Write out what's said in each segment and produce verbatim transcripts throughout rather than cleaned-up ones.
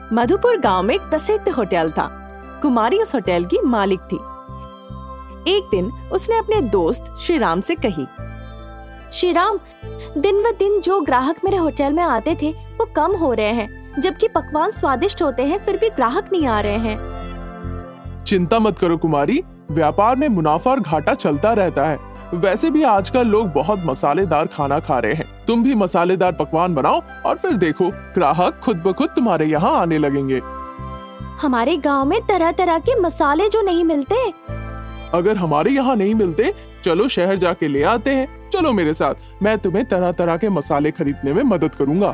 मधुपुर गांव में एक प्रसिद्ध होटल था। कुमारी उस होटल की मालिक थी। एक दिन उसने अपने दोस्त श्रीराम से कही, श्रीराम, दिन ब दिन जो ग्राहक मेरे होटल में आते थे वो कम हो रहे हैं, जबकि पकवान स्वादिष्ट होते हैं फिर भी ग्राहक नहीं आ रहे हैं। चिंता मत करो कुमारी, व्यापार में मुनाफा और घाटा चलता रहता है। वैसे भी आजकल लोग बहुत मसालेदार खाना खा रहे हैं। तुम भी मसालेदार पकवान बनाओ और फिर देखो ग्राहक खुद ब खुद तुम्हारे यहाँ आने लगेंगे। हमारे गांव में तरह तरह के मसाले जो नहीं मिलते। अगर हमारे यहाँ नहीं मिलते, चलो शहर जाके ले आते हैं। चलो मेरे साथ, मैं तुम्हें तरह तरह के मसाले खरीदने में मदद करूँगा।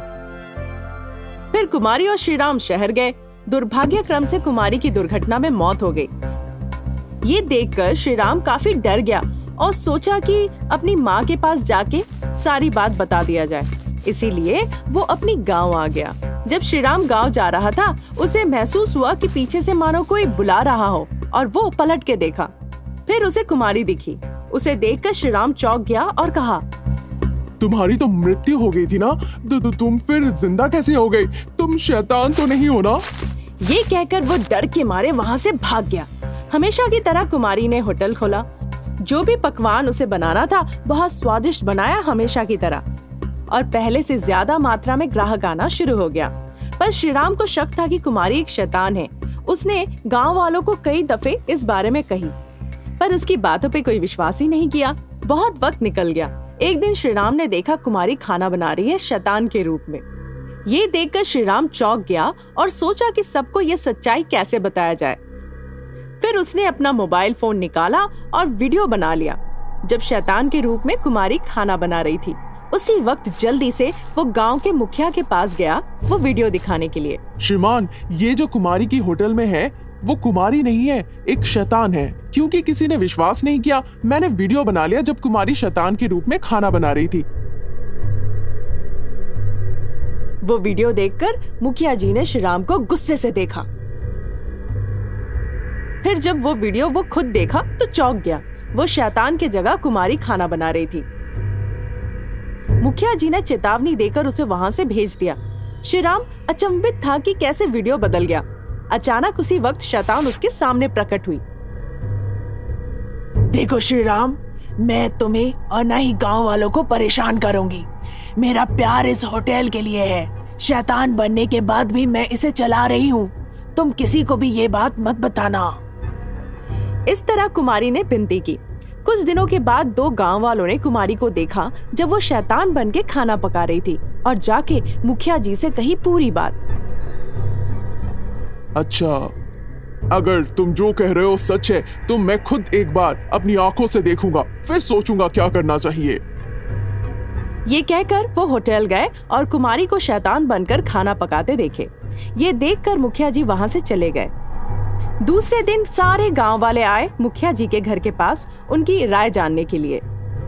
फिर कुमारी और श्रीराम शहर गए। दुर्भाग्यक्रम से कुमारी की दुर्घटना में मौत हो गई। ये देखकर श्रीराम काफी डर गया और सोचा कि अपनी माँ के पास जाके सारी बात बता दिया जाए। इसीलिए वो अपनी गांव आ गया। जब श्रीराम गांव जा रहा था, उसे महसूस हुआ कि पीछे से मानो कोई बुला रहा हो और वो पलट के देखा। फिर उसे कुमारी दिखी। उसे देखकर श्रीराम चौंक गया और कहा, तुम्हारी तो मृत्यु हो गई थी ना, तो, तो तुम फिर जिंदा कैसे हो गई? तुम शैतान तो नहीं हो ना? ये कहकर वो डर के मारे वहाँ से भाग गया। हमेशा की तरह कुमारी ने होटल खोला। जो भी पकवान उसे बनाना था बहुत स्वादिष्ट बनाया हमेशा की तरह, और पहले से ज्यादा मात्रा में ग्राहक आना शुरू हो गया। पर श्रीराम को शक था कि कुमारी एक शैतान है। उसने गांव वालों को कई दफे इस बारे में कही, पर उसकी बातों पे कोई विश्वास ही नहीं किया। बहुत वक्त निकल गया। एक दिन श्रीराम ने देखा कुमारी खाना बना रही है शैतान के रूप में। ये देखकर श्रीराम चौंक गया और सोचा कि सबको ये सच्चाई कैसे बताया जाए। फिर उसने अपना मोबाइल फोन निकाला और वीडियो बना लिया जब शैतान के रूप में कुमारी खाना बना रही थी। उसी वक्त जल्दी से वो गांव के मुखिया के पास गया वो वीडियो दिखाने के लिए। श्रीमान, ये जो कुमारी की होटल में है वो कुमारी नहीं है, एक शैतान है। क्योंकि किसी ने विश्वास नहीं किया, मैंने वीडियो बना लिया जब कुमारी शैतान के रूप में खाना बना रही थी। वो वीडियो देखकर मुखिया जी ने श्रीराम को गुस्से से देखा। फिर जब वो वीडियो वो खुद देखा तो चौंक गया। वो शैतान की जगह कुमारी खाना बना रही थी। मुखिया जी ने चेतावनी देकर उसे वहां से भेज दिया। श्रीराम अचंभित था कि कैसे वीडियो बदल गया। अचानक उसी वक्त शैतान उसके सामने प्रकट हुई। देखो श्रीराम, मैं तुम्हें और न ही गांव वालों को परेशान करूंगी। मेरा प्यार इस होटल के लिए है। शैतान बनने के बाद भी मैं इसे चला रही हूँ। तुम किसी को भी ये बात मत बताना। इस तरह कुमारी ने विनती की। कुछ दिनों के बाद दो गांव वालों ने कुमारी को देखा जब वो शैतान बन के खाना पका रही थी और जाके मुखिया जी से कही पूरी बात। अच्छा, अगर तुम जो कह रहे हो सच है तो मैं खुद एक बार अपनी आंखों से देखूंगा, फिर सोचूंगा क्या करना चाहिए। ये कहकर वो होटल गए और कुमारी को शैतान बनकर खाना पकाते देखे। ये देखकर मुखिया जी वहां से चले गए। दूसरे दिन सारे गांव वाले आए मुखिया जी के घर के पास उनकी राय जानने के लिए।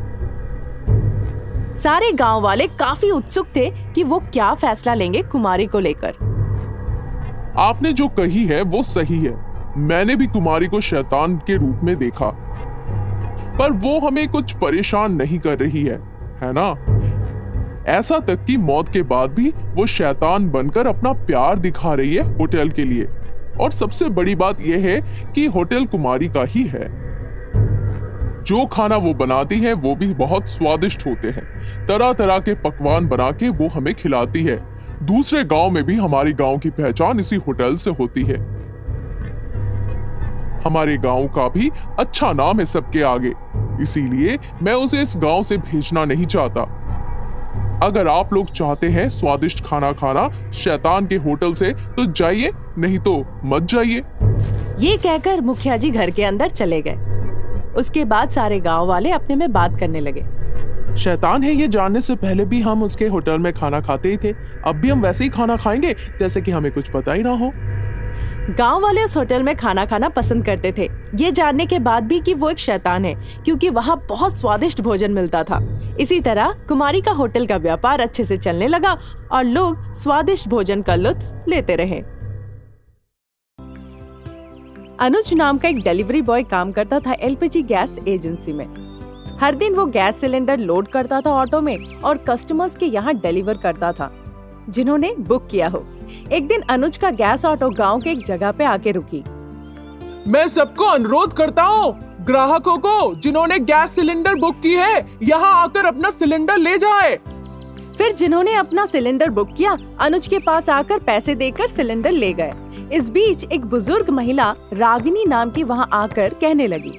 सारे गांव वाले काफी उत्सुक थे कि वो क्या फैसला लेंगे कुमारी को लेकर। आपने जो कही है वो सही है। मैंने भी कुमारी को शैतान के रूप में देखा, पर वो हमें कुछ परेशान नहीं कर रही है, है ना? ऐसा तक कि मौत के बाद भी वो शैतान बनकर अपना प्यार दिखा रही है होटल के लिए। और सबसे बड़ी बात यह है कि होटल कुमारी का ही है। जो खाना वो बनाती है वो भी बहुत स्वादिष्ट होते हैं। तरह तरह के पकवान बना के वो हमें खिलाती है। दूसरे गांव में भी हमारे गांव की पहचान इसी होटल से होती है। हमारे गांव का भी अच्छा नाम है सबके आगे, इसीलिए मैं उसे इस गांव से भेजना नहीं चाहता। अगर आप लोग चाहते हैं स्वादिष्ट खाना खाना शैतान के होटल से तो जाइए, नहीं तो मत जाइए। ये कहकर मुखिया जी घर के अंदर चले गए। उसके बाद सारे गांव वाले अपने में बात करने लगे। शैतान है ये जानने से पहले भी हम उसके होटल में खाना खाते ही थे। अब भी हम वैसे ही खाना खाएंगे जैसे कि हमें कुछ पता ही ना हो। गांव वाले उस होटल में खाना खाना पसंद करते थे, ये जानने के बाद भी कि वो एक शैतान है, क्योंकि वहाँ बहुत स्वादिष्ट भोजन मिलता था। इसी तरह कुमारी का होटल का व्यापार अच्छे से चलने लगा और लोग स्वादिष्ट भोजन का लुत्फ लेते रहे। अनुज नाम का एक डिलीवरी बॉय काम करता था एलपीजी गैस एजेंसी में। हर दिन वो गैस सिलेंडर लोड करता था ऑटो में और कस्टमर्स के यहाँ डिलीवर करता था जिन्होंने बुक किया हो। एक दिन अनुज का गैस ऑटो गांव के एक जगह पे आके रुकी। मैं सबको अनुरोध करता हूँ, ग्राहकों को जिन्होंने गैस सिलेंडर बुक की है यहाँ आकर अपना सिलेंडर ले जाए। फिर जिन्होंने अपना सिलेंडर बुक किया अनुज के पास आकर पैसे देकर सिलेंडर ले गए। इस बीच एक बुजुर्ग महिला रागिनी नाम की वहाँ आकर कहने लगी,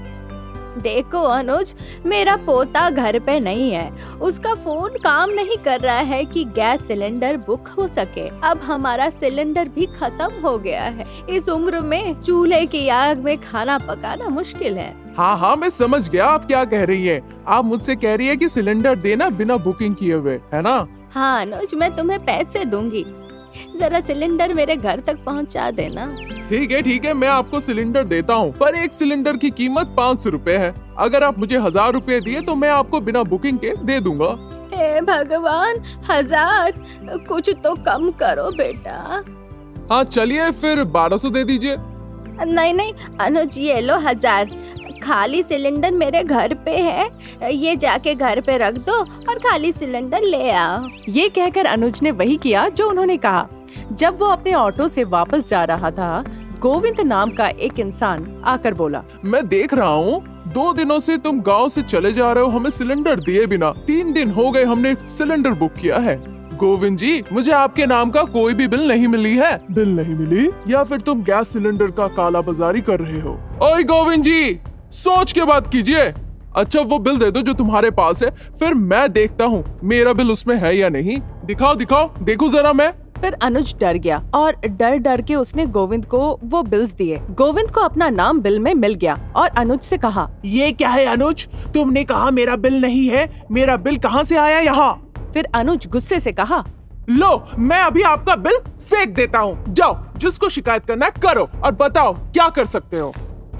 देखो अनुज, मेरा पोता घर पे नहीं है, उसका फोन काम नहीं कर रहा है कि गैस सिलेंडर बुक हो सके। अब हमारा सिलेंडर भी खत्म हो गया है। इस उम्र में चूल्हे की आग में खाना पकाना मुश्किल है। हाँ हाँ मैं समझ गया आप क्या कह रही है। आप मुझसे कह रही है कि सिलेंडर देना बिना बुकिंग किए हुए, है ना? हाँ अनुज, मैं तुम्हें पैसे दूंगी, जरा सिलेंडर मेरे घर तक पहुंचा देना। ठीक है ठीक है, मैं आपको सिलेंडर देता हूँ, पर एक सिलेंडर की कीमत पाँच सौ रूपए है। अगर आप मुझे हजार रूपए दिए तो मैं आपको बिना बुकिंग के दे दूंगा। हे भगवान, हजार? कुछ तो कम करो बेटा। हाँ चलिए फिर बारह सौ दे दीजिए। नहीं नहीं अनुज, ये लो हजार। खाली सिलेंडर मेरे घर पे है, ये जाके घर पे रख दो और खाली सिलेंडर ले आओ। ये कहकर अनुज ने वही किया जो उन्होंने कहा। जब वो अपने ऑटो से वापस जा रहा था, गोविंद नाम का एक इंसान आकर बोला, मैं देख रहा हूँ दो दिनों से तुम गांव से चले जा रहे हो हमें सिलेंडर दिए बिना। तीन दिन हो गए हमने सिलेंडर बुक किया है। गोविंद जी, मुझे आपके नाम का कोई भी बिल नहीं मिली है। बिल नहीं मिली या फिर तुम गैस सिलेंडर का काला बाजारी कर रहे हो? ओए गोविंद जी, सोच के बात कीजिए। अच्छा वो बिल दे दो जो तुम्हारे पास है, फिर मैं देखता हूँ मेरा बिल उसमें है या नहीं। दिखाओ दिखाओ, देखो जरा मैं। फिर अनुज डर गया और डर डर के उसने गोविंद को वो बिल्स दिए। गोविंद को अपना नाम बिल में मिल गया और अनुज से कहा, ये क्या है अनुज, तुमने कहा मेरा बिल नहीं है, मेरा बिल कहाँ से आया यहाँ? फिर अनुज गुस्से से कहा, लो मैं अभी आपका बिल फेंक देता हूँ। जाओ जिसको शिकायत करना है करो और बताओ क्या कर सकते हो।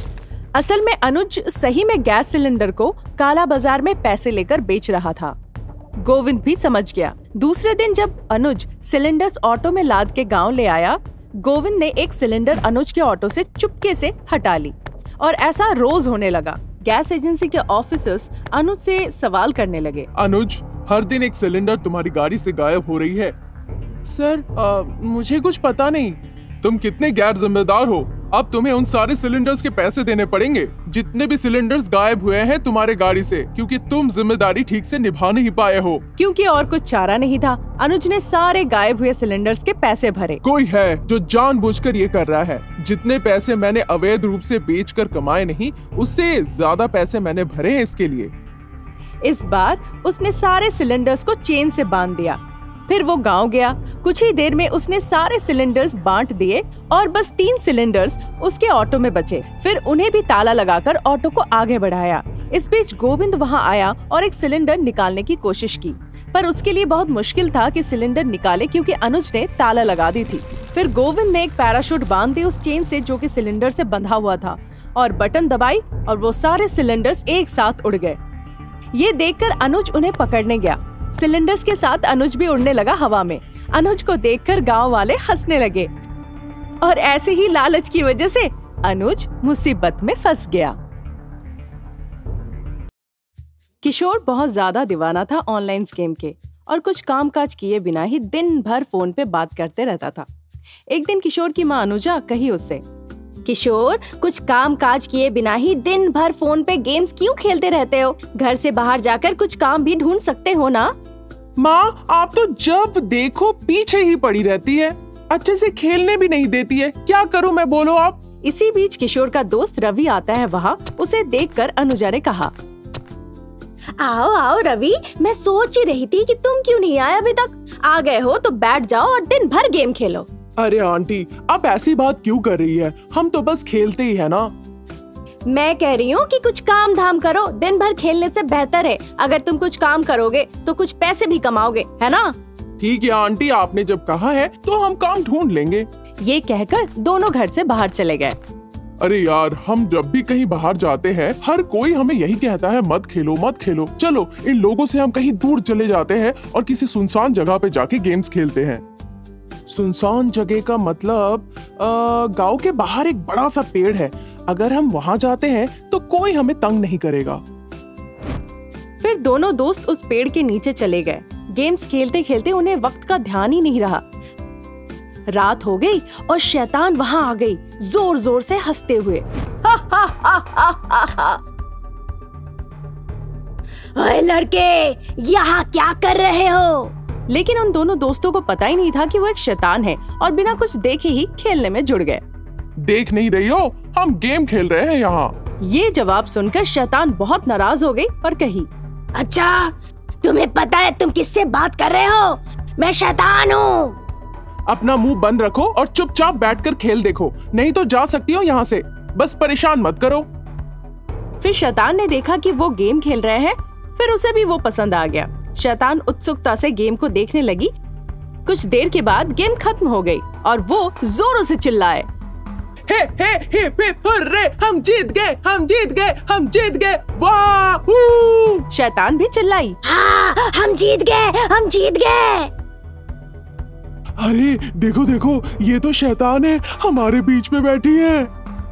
असल में अनुज सही में गैस सिलेंडर को काला बाजार में पैसे लेकर बेच रहा था। गोविंद भी समझ गया। दूसरे दिन जब अनुज सिलेंडर्स ऑटो में लाद के गांव ले आया, गोविंद ने एक सिलेंडर अनुज के ऑटो से चुपके से हटा ली और ऐसा रोज होने लगा। गैस एजेंसी के ऑफिसर्स अनुज से सवाल करने लगे, अनुज हर दिन एक सिलेंडर तुम्हारी गाड़ी से गायब हो रही है। सर आ, मुझे कुछ पता नहीं। तुम कितने गैर जिम्मेदार हो। अब तुम्हें उन सारे सिलेंडर्स के पैसे देने पड़ेंगे जितने भी सिलेंडर्स गायब हुए हैं तुम्हारे गाड़ी से, क्योंकि तुम जिम्मेदारी ठीक से निभा नहीं पाए हो। क्योंकि और कुछ चारा नहीं था, अनुज ने सारे गायब हुए सिलेंडर्स के पैसे भरे। कोई है जो जानबूझकर ये कर रहा है। जितने पैसे मैंने अवैध रूप से बेचकर कमाए नहीं, उससे ज्यादा पैसे मैंने भरे हैं इसके लिए। इस बार उसने सारे सिलेंडर्स को चेन से बांध दिया। फिर वो गांव गया। कुछ ही देर में उसने सारे सिलेंडर्स बांट दिए और बस तीन सिलेंडर्स उसके ऑटो में बचे। फिर उन्हें भी ताला लगाकर ऑटो को आगे बढ़ाया। इस बीच गोविंद वहां आया और एक सिलेंडर निकालने की कोशिश की, पर उसके लिए बहुत मुश्किल था कि सिलेंडर निकाले क्योंकि अनुज ने ताला लगा दी थी। फिर गोविंद ने एक पैराशूट बांध दी उस चेन से जो कि सिलेंडर से बंधा हुआ था और बटन दबाई और वो सारे सिलेंडर्स एक साथ उड़ गए। ये देखकर अनुज उन्हें पकड़ने गया। सिलेंडर्स के साथ अनुज भी उड़ने लगा हवा में। अनुज को देखकर गांव वाले हंसने लगे और ऐसे ही लालच की वजह से अनुज मुसीबत में फंस गया। किशोर बहुत ज्यादा दीवाना था ऑनलाइन गेम के और कुछ कामकाज किए बिना ही दिन भर फोन पे बात करते रहता था। एक दिन किशोर की माँ अनुजा कही उससे, किशोर, कुछ काम काज किए बिना ही दिन भर फोन पे गेम्स क्यों खेलते रहते हो? घर से बाहर जाकर कुछ काम भी ढूंढ सकते हो ना? माँ आप तो जब देखो पीछे ही पड़ी रहती है, अच्छे से खेलने भी नहीं देती है। क्या करूँ मैं, बोलो आप। इसी बीच किशोर का दोस्त रवि आता है वहाँ। उसे देखकर अनुजा ने कहा, आओ आओ रवि, मैं सोच ही रही थी कि तुम क्यों नहीं आए अभी तक। आ गए हो तो बैठ जाओ और दिन भर गेम खेलो। अरे आंटी आप ऐसी बात क्यों कर रही है, हम तो बस खेलते ही है ना। मैं कह रही हूँ कि कुछ काम धाम करो, दिन भर खेलने से बेहतर है अगर तुम कुछ काम करोगे तो कुछ पैसे भी कमाओगे, है ना? ठीक है आंटी, आपने जब कहा है तो हम काम ढूंढ लेंगे। ये कहकर दोनों घर से बाहर चले गए। अरे यार, हम जब भी कहीं बाहर जाते हैं हर कोई हमें यही कहता है मत खेलो मत खेलो। चलो इन लोगों से हम कहीं दूर चले जाते हैं और किसी सुनसान जगह पे जाके गेम्स खेलते हैं। सुनसान जगह का मतलब गांव के बाहर एक बड़ा सा पेड़ है, अगर हम वहां जाते हैं तो कोई हमें तंग नहीं करेगा। फिर दोनों दोस्त उस पेड़ के नीचे चले गए। गेम्स खेलते खेलते उन्हें वक्त का ध्यान ही नहीं रहा। रात हो गई और शैतान वहाँ आ गई, जोर जोर से हंसते हुए। ओए लड़के, यहाँ क्या कर रहे हो? लेकिन उन दोनों दोस्तों को पता ही नहीं था कि वो एक शैतान है और बिना कुछ देखे ही खेलने में जुड़ गए। देख नहीं रही हो, हम गेम खेल रहे हैं यहाँ। ये जवाब सुनकर शैतान बहुत नाराज हो गई और कही, अच्छा, तुम्हें पता है तुम किससे बात कर रहे हो? मैं शैतान हूँ। अपना मुंह बंद रखो और चुपचाप बैठकर खेल देखो, नहीं तो जा सकती हो यहाँ से। बस परेशान मत करो। फिर शैतान ने देखा कि वो गेम खेल रहे हैं, फिर उसे भी वो पसंद आ गया। शैतान उत्सुकता से गेम को देखने लगी। कुछ देर के बाद गेम खत्म हो गई और वो जोरों से चिल्लाए, hey hey hip hip hurray, हम जीत गए, हम जीत गए, हम जीत गए, वाह! शैतान भी चिल्लाई, हाँ, हम जीत गए, हम जीत गए। अरे देखो देखो, ये तो शैतान है, हमारे बीच में बैठी है।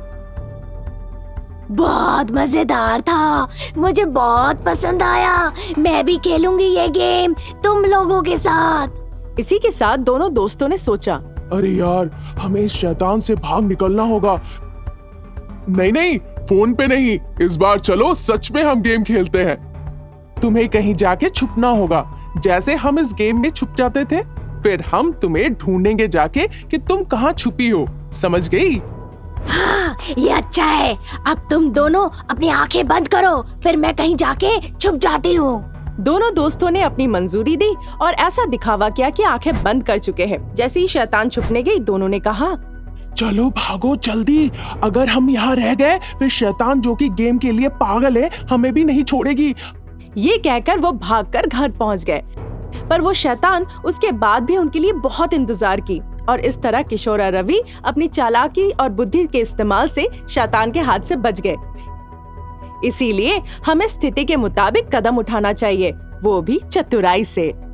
बहुत मजेदार था, मुझे बहुत पसंद आया। मैं भी खेलूंगी ये गेम तुम लोगों के साथ। इसी के साथ दोनों दोस्तों ने सोचा, अरे यार, हमें इस शैतान से भाग निकलना होगा। नहीं नहीं, फोन पे नहीं, इस बार चलो सच में हम गेम खेलते हैं। तुम्हें कहीं जाके छुपना होगा, जैसे हम इस गेम में छुप जाते थे। फिर हम तुम्हें ढूंढेंगे जाके कि तुम कहाँ छुपी हो, समझ गई? हाँ, ये अच्छा है। अब तुम दोनों अपनी आंखें बंद करो, फिर मैं कहीं जाके छुप जाती हूँ। दोनों दोस्तों ने अपनी मंजूरी दी और ऐसा दिखावा किया कि आंखें बंद कर चुके हैं। जैसे ही शैतान छुपने गई, दोनों ने कहा, चलो भागो जल्दी, अगर हम यहाँ रह गए फिर शैतान, जो कि गेम के लिए पागल है, हमें भी नहीं छोड़ेगी। ये कहकर वो भागकर घर पहुंच गए, पर वो शैतान उसके बाद भी उनके लिए बहुत इंतजार की और इस तरह किशोर और रवि अपनी चालाकी और बुद्धि के इस्तेमाल से शैतान के हाथ से बच गए। इसीलिए हमें स्थिति के मुताबिक कदम उठाना चाहिए, वो भी चतुराई से।